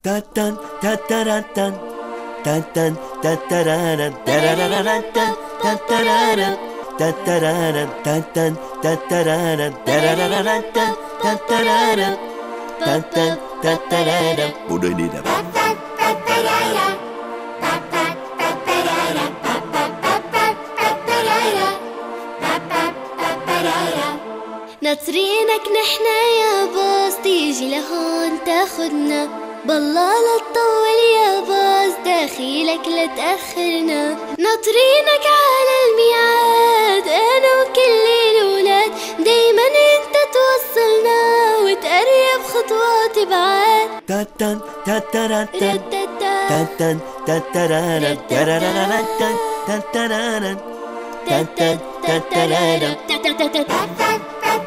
tan tan tan tan tan tan tan tan tararan tarararan tan tan tararan tan tararan tan tan tan tararan tarararan tan tan tararan tan tan tan tararan. Bunu dinle. ناطرينك نحنا يا باص تيجي لهون تاخدنا، بالله لا تطول يا باص داخلك لا تأخرنا. ناطرينك على الميعاد أنا وكل الولاد، دايما انت توصلنا وتقرب خطوات بعاد. تان تان تان تان تان تان تان تان تان تان تان تان تان تان.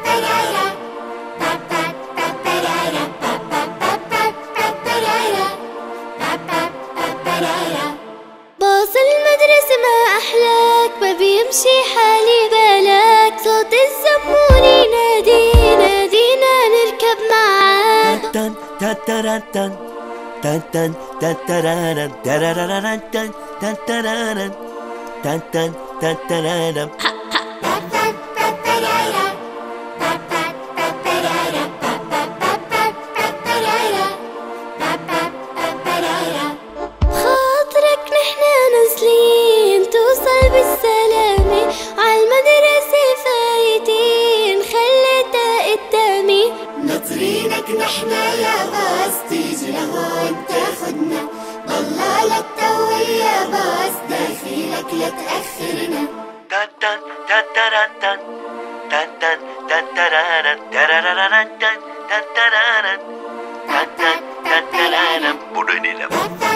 باص المدرسة ما أحلاك، ما بيمشي حالي بالك، صوت الزمور ينادي نادينا نركب معاك. تان تان تان تان تان تان تان تان تان تان تان تان تان تان تان. خاطرك نحنا نازلين توصل بالسلامة، عالمدرسة فايتين خليتها قدامي. ناطرينك نحنا يا باص تيجي لهون تاخدنا، بالله لا تطول يا باص داخلك لا تأخرنا. تان تان تان تان تان تان تان تان تان تان تان تان تان تان تان. Bunu dinle.